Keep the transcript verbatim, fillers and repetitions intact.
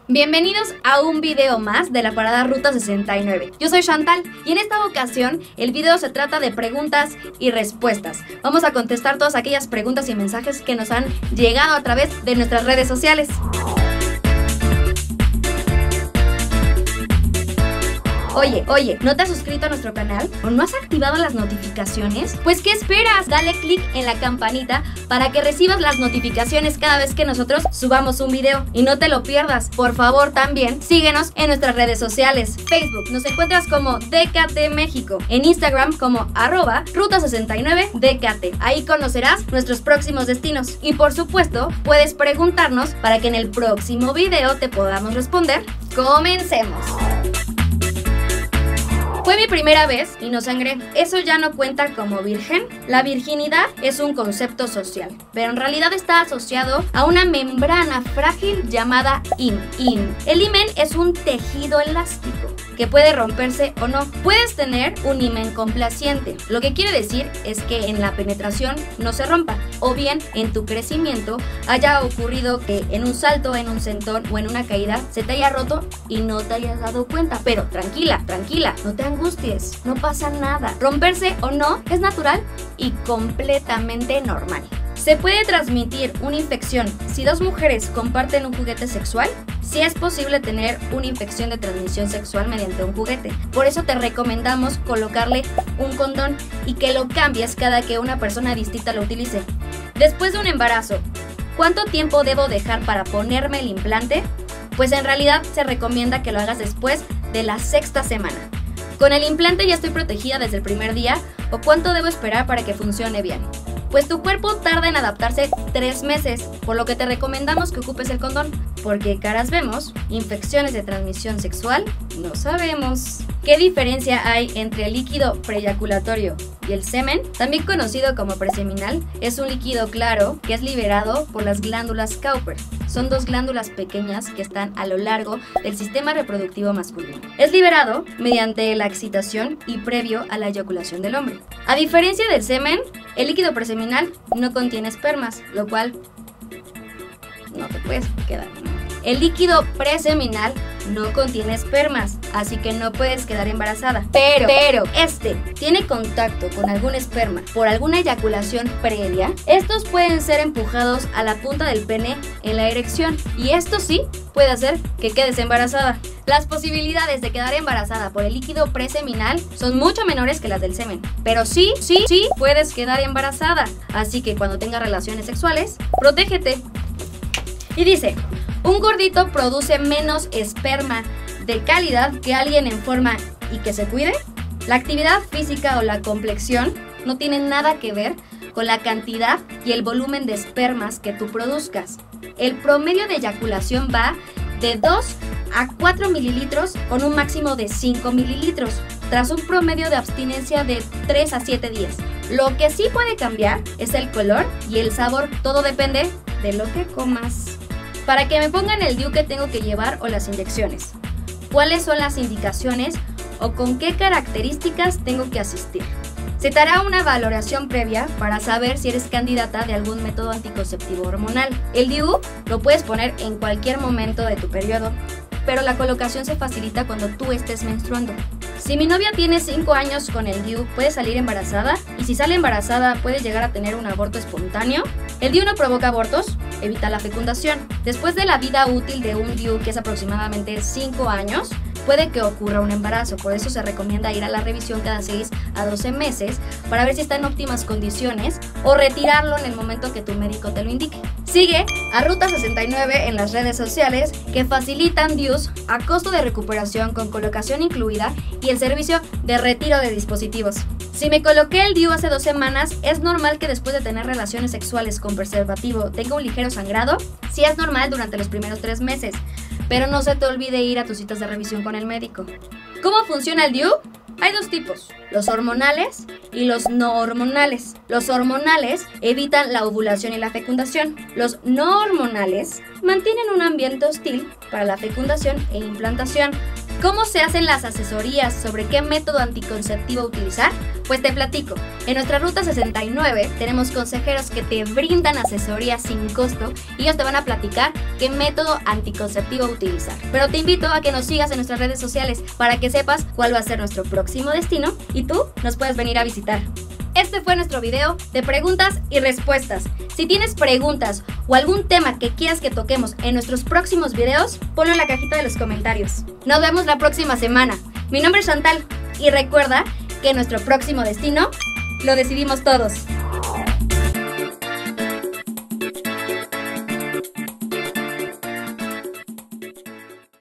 Bienvenidos a un video más de la parada Ruta sesenta y nueve. Yo soy Chantal y en esta ocasión el video se trata de preguntas y respuestas. Vamos a contestar todas aquellas preguntas y mensajes que nos han llegado a través de nuestras redes sociales. Oye, oye, ¿no te has suscrito a nuestro canal? ¿O no has activado las notificaciones? Pues ¿qué esperas? Dale click en la campanita para que recibas las notificaciones cada vez que nosotros subamos un video. Y no te lo pierdas. Por favor, también síguenos en nuestras redes sociales. Facebook, nos encuentras como D K T México. En Instagram como arroba Ruta sesenta y nueve D K T. Ahí conocerás nuestros próximos destinos. Y por supuesto, puedes preguntarnos para que en el próximo video te podamos responder. ¡Comencemos! Fue mi primera vez y no sangré. Eso ya no cuenta como virgen. La virginidad es un concepto social, pero en realidad está asociado a una membrana frágil llamada himen. El himen es un tejido elástico que puede romperse o no. Puedes tener un himen complaciente, lo que quiere decir es que en la penetración no se rompa, o bien en tu crecimiento haya ocurrido que en un salto, en un sentón o en una caída se te haya roto y no te hayas dado cuenta. Pero tranquila, tranquila, no te angusties, no pasa nada. Romperse o no es natural y completamente normal. ¿Se puede transmitir una infección si dos mujeres comparten un juguete sexual? Sí es posible tener una infección de transmisión sexual mediante un juguete. Por eso te recomendamos colocarle un condón y que lo cambies cada que una persona distinta lo utilice. Después de un embarazo, ¿cuánto tiempo debo dejar para ponerme el implante? Pues en realidad se recomienda que lo hagas después de la sexta semana. ¿Con el implante ya estoy protegida desde el primer día? ¿O cuánto debo esperar para que funcione bien? Pues tu cuerpo tarda en adaptarse tres meses, por lo que te recomendamos que ocupes el condón, porque caras vemos, infecciones de transmisión sexual no sabemos. ¿Qué diferencia hay entre el líquido preeyaculatorio y el semen? También conocido como preseminal, es un líquido claro que es liberado por las glándulas Cowper. Son dos glándulas pequeñas que están a lo largo del sistema reproductivo masculino. Es liberado mediante la excitación y previo a la eyaculación del hombre. A diferencia del semen, el líquido preseminal no contiene espermas, lo cual no te puedes quedar. El líquido preseminal no contiene espermas, así que no puedes quedar embarazada. Pero, pero, este tiene contacto con algún esperma por alguna eyaculación previa. Estos pueden ser empujados a la punta del pene en la erección y esto sí puede hacer que quedes embarazada. Las posibilidades de quedar embarazada por el líquido preseminal son mucho menores que las del semen, pero sí, sí, sí puedes quedar embarazada. Así que cuando tengas relaciones sexuales, protégete. Y dice, un gordito produce menos esperma de calidad que alguien en forma y que se cuide. La actividad física o la complexión no tienen nada que ver con la cantidad y el volumen de espermas que tú produzcas. El promedio de eyaculación va de dos a cuatro mililitros con un máximo de cinco mililitros, tras un promedio de abstinencia de tres a siete días. Lo que sí puede cambiar es el color y el sabor, todo depende de lo que comas. Para que me pongan el D I U que tengo que llevar o las inyecciones, ¿cuáles son las indicaciones o con qué características tengo que asistir? Se te hará una valoración previa para saber si eres candidata de algún método anticonceptivo hormonal. El D I U lo puedes poner en cualquier momento de tu periodo, pero la colocación se facilita cuando tú estés menstruando. Si mi novia tiene cinco años con el D I U, ¿puede salir embarazada? Y si sale embarazada, ¿puede llegar a tener un aborto espontáneo? El D I U no provoca abortos, evita la fecundación. Después de la vida útil de un D I U, que es aproximadamente cinco años, puede que ocurra un embarazo. Por eso se recomienda ir a la revisión cada seis a doce meses para ver si está en óptimas condiciones o retirarlo en el momento que tu médico te lo indique. Sigue a Ruta sesenta y nueve en las redes sociales que facilitan D I Us a costo de recuperación con colocación incluida y el servicio de retiro de dispositivos. Si me coloqué el D I U hace dos semanas, ¿es normal que después de tener relaciones sexuales con preservativo tenga un ligero sangrado? Sí es normal durante los primeros tres meses, pero no se te olvide ir a tus citas de revisión con el médico. ¿Cómo funciona el D I U? Hay dos tipos, los hormonales y los no hormonales. Los hormonales evitan la ovulación y la fecundación. Los no hormonales mantienen un ambiente hostil para la fecundación e implantación, ¿Cómo se hacen las asesorías sobre qué método anticonceptivo utilizar? Pues te platico. En nuestra Ruta sesenta y nueve tenemos consejeros que te brindan asesoría sin costo y ellos te van a platicar qué método anticonceptivo utilizar. Pero te invito a que nos sigas en nuestras redes sociales para que sepas cuál va a ser nuestro próximo destino y tú nos puedes venir a visitar. Este fue nuestro video de preguntas y respuestas. Si tienes preguntas o algún tema que quieras que toquemos en nuestros próximos videos, ponlo en la cajita de los comentarios. Nos vemos la próxima semana. Mi nombre es Chantal y recuerda que nuestro próximo destino lo decidimos todos.